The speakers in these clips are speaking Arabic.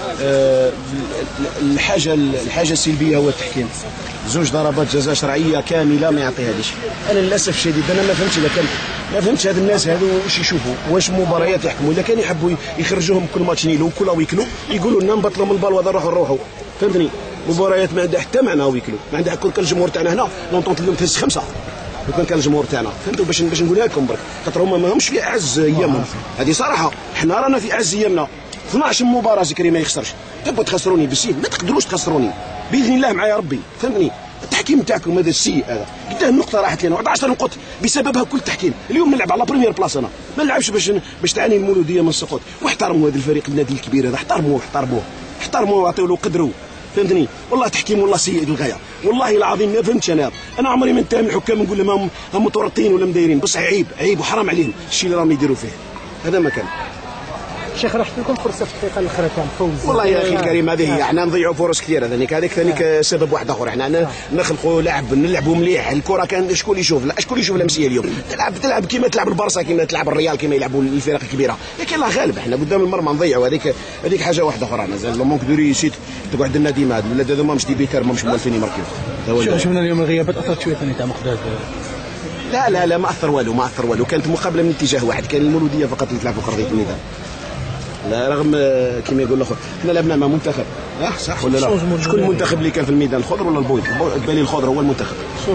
الحاجه السلبيه هو التحكيم. زوج ضربات جزاء شرعيه كامله ما يعطيهاليش. انا للاسف الشديد انا ما فهمتش اذا كان ما فهمتش هاد الناس هادو واش يشوفوا، واش مباريات يحكموا، اذا كان يحبوا يخرجوهم كل ماتش نيلو كل ويكلو يقولوا لنا نبطلوا من البال وهذا نروحوا فهمتني. مباريات ما عندها حتى معنى ويكلو، ما عندها. كل كان الجمهور تاعنا هنا لونطونت اليوم تهز 5 لو كان الجمهور تاعنا فهمتوا. باش نقولها لكم برك خاطر هما ماهمش في اعز ايامهم، هذه صراحه. حنا رانا في اعز ايامنا. 12 مباراه زكريا ما يخسرش. تبغوا تخسروني بالسيف ما تقدروش تخسروني باذن الله معايا ربي فهمتني. التحكيم تاعكم هذا السيء هذا قدام النقطه راحت لنا 11 نقط بسببها كل التحكيم. اليوم نلعب على بريمير بلاص، انا ما نلعبش باش تعاني المولوديه من السقوط. واحترموا هذا الفريق النادي الكبير هذا، احترموه واعطيو له قدره فهمتني. والله تحكيم والله سيء للغايه، والله العظيم ما فهمتش. انا عمري ما نتهم الحكام نقول لهم هم متورطين ولا مدايرين، بصح عيب وحرام عليهم الشيء اللي راهم يديروا فيه. هذا ما كان. شيخ راحت لكم فرصه في الدقيقه الاخيره تاع الفوز. والله يا اخي الكريم هذه هي. احنا نضيعوا فرص كثيره. هذيك ثاني سبب واحد اخر. احنا نخلقوا نلعبوا مليح. الكره كان شكون يشوف الامسيه اليوم تلعب كيما تلعب البارسا، كيما تلعب الريال، كيما يلعبوا الفرق الكبيره. لكن الله غالب احنا قدام المرمى نضيعوا. هذيك حاجه واحده اخرى. مازال لو مونك دو ريسيت تقعد لنا ديما هاد الولاد هذوما مش ديبيتر مش موالفين يمركيو. شفنا اليوم الغيابات اثرت شويه ثاني تاع مقداد. لا ما اثر والو. كانت مقابله من اتجاه واحد، كان المولوديه فقط اللي تلعب في ارضيه الميدان. لا رغم كما يقول الاخر احنا لعبنا مع منتخب صح ولا لا؟ شكون المنتخب اللي كان في الميدان، الخضر ولا البيض؟ بالي الخضر هو المنتخب.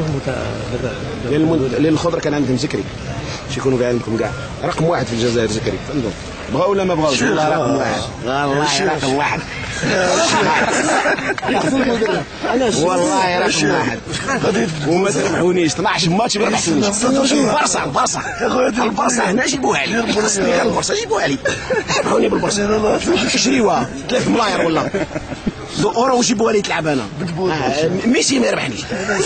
لان الخضر كان عندهم زكري باش يكونوا كاع عندكم كاع رقم واحد في الجزائر زكري فهمتوا. بغاو ولا ما بغاوش؟ والله رقم واحد، والله رقم واحد. والله رقم واحد وما تربحونيش 12 ماتش ما تربحونيش. البارسا هنا جيبوها لي، البارسا جيبوها لي، ربحوني بالبارسا شريوها 3 ملاير ولا اورو وجيبوها لي تلعب انا. ميسي ما يربحنيش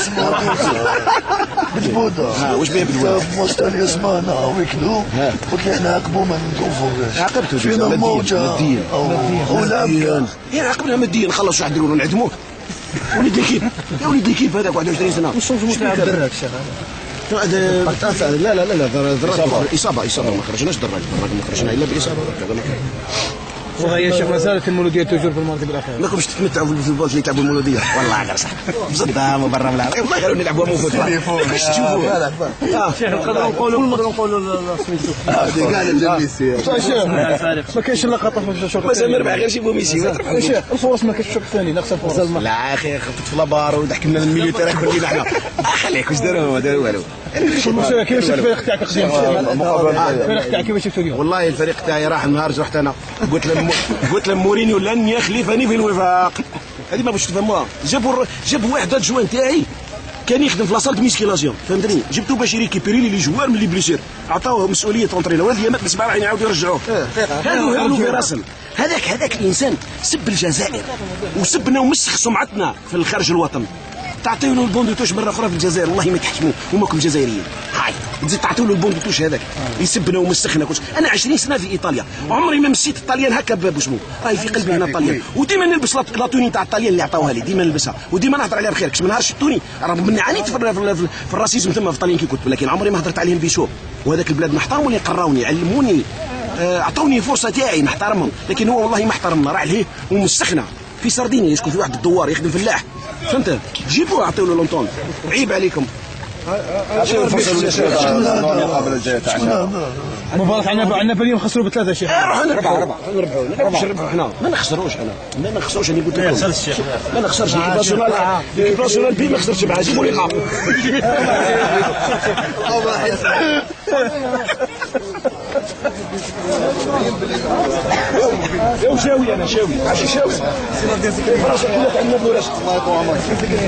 بدبوده. واش بيه بدبوده؟ ماتش تاع الياسمانه ويكلو قلت له احنا عاقبوا ما نوقفوش. عاقبته فينا موجه مديا عاقبنا مديا. نخلصوا واحد نديروا نعدموه. وليد الكيف هذاك 21 سنه. وش تاع الدراك شيخ هذا؟ لا اصابه ما خرجناش دراك ما خرجنا الا باصابه. وهي شيخ ما زالت المولوديه توجور في المرتبه الاخيره. ماكمش تتمتعوا في الفوز اللي يلعبوا المولوديه والله غير صح بصدام وبرا من العرب والله غير نلعبوا موفوت باش تشوفوا. شيخ نقدروا نقولوا سميتو كاع ميسي. ما كاينش لقطه في الشوط الثاني. مازال نربح غير جيبوا ميسي. شيخ الفرص ما كاينش الشوط الثاني ناقصه فرص. لا اخي خطط في لابار وضحكنا الميليو تاعك كلنا حنا. خليك واش داروا والو. كيفاش الفريق تاعك قديم؟ الفريق تاعك كيفاش شفتو اليوم؟ والله الفريق تاعي راح النهار رحت انا قلت لهم مورينيو لن يخلفني في الوفاق. هذه ما باش تفهموها. جابوا واحد الجوان تاعي كان يخدم في لاصال ميسكيلاسيون فهمتني. جبتو باش يريكيبيري لي جوار من لي بليسير، عطاوه مسؤوليه تونطرينا وهذه مات بسبع راح يعاودوا يرجعوه. هادو في راسل. هذاك الانسان سب الجزائر وسبنا ومسخ سمعتنا في الخارج الوطن. تعطيو له البوندوتوش مره اخرى في الجزائر والله ما تحشموه وماكم جزائريين. هاي تزيد تعطيو له البوندوتوش هذاك يسبنا ومسخنا كلش. انا 20 سنه في ايطاليا عمري ما مسيت الطليان هكا باسمه. راهي في قلبي هنا الطليان وديما نلبس لاطوني تاع الطليان اللي عطاوها لي ديما نلبسها وديما نهضر عليها بخير. كش ما نهارش شفتوني رغم مني عانيت في الراسيزم ثم في الطليان كي كنت، لكن عمري ما هضرت عليهم بشوب. وهذاك البلاد نحترموني قراوني علموني اعطوني فرصه تاعي نحترمهم. لكن هو والله ما احترمنا راح لهيه ومسخنا في سردينيا. يسكن في واحد الدوار يخدم فلاح فهمت. جيبوه عطيو له لونطون. عيب عليكم. مباراة عندنا اليوم خسروا بثلاثة شيخ. روح نربحوا حنا ما نخسروش. ما نخسروش. انا قلت لكم ما نخسرش. ليكيب ناسيونال بي ما خسرتش معاه. جيبوا لي خاف. يا شاوي انا شاوي عشي شاوي فراسك كلها عندنا بوراش. الله يطول عمرك.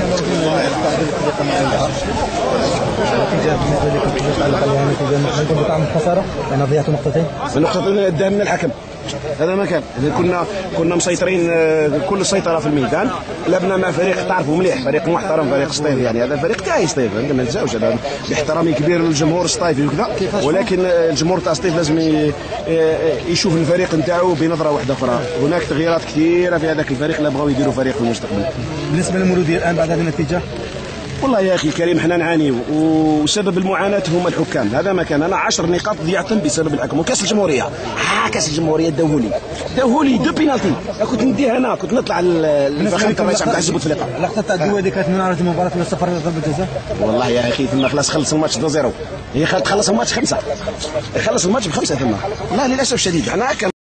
نتيجة طعم الخسارة أنا ضيعت نقطتين. اداها الحكم. هذا ما كان. كنا مسيطرين كل السيطره في الميدان. لعبنا مع فريق تعرفوا مليح، فريق محترم، فريق سطيف. يعني هذا فريق تاعي سطيف ما ننساوش. هذا باحترامي كبير للجمهور السطيفي وكذا، ولكن الجمهور تاع سطيف لازم يشوف الفريق نتاعو بنظره واحده اخرى. هناك تغييرات كثيره في هذاك الفريق اللي بغاو يديروا فريق في المستقبل. بالنسبه للمولوديه الان بعد هذه النتيجه والله يا اخي الكريم حنا نعانيو، وسبب المعاناه هما الحكام. هذا ما كان. انا 10 نقاط ضيعتهم بسبب الحكم. وكاس الجمهوريه كاس الجمهوريه داوهولي دو بينالتي. كنت نديها انا، كنت نطلع الفخامه الرئيس عبد العزيز بوتفليقه. اللقطه تاع الدوا اللي كانت من عرض المباراه ولا السفر ضربه جزاء. والله يا اخي ثم خلاص خلص الماتش 2-0. هي خلص الماتش 5، خلص الماتش ب5 ثم. والله للاسف الشديد حنا